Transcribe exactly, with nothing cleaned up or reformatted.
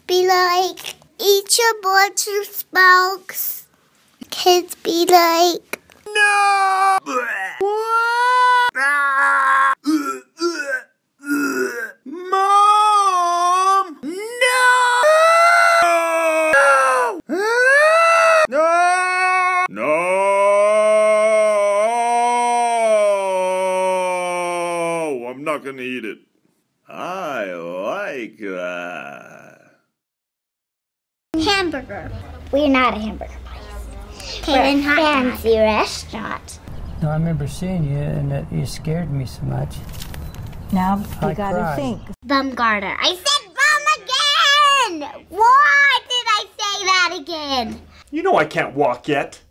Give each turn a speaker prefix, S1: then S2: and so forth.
S1: be like, eat your bunch of smokes. Kids be like,
S2: no! Mom! No! No! No! No! I'm not gonna eat it. I like that.
S1: Hamburger. We're not a hamburger place. We're a fancy restaurant.
S3: No, I remember seeing you and that you scared me so much.
S4: Now you
S3: I
S4: gotta
S3: cried.
S4: think.
S1: Bumgarner. I said bum again! Why did I say that again?
S5: You know I can't walk yet.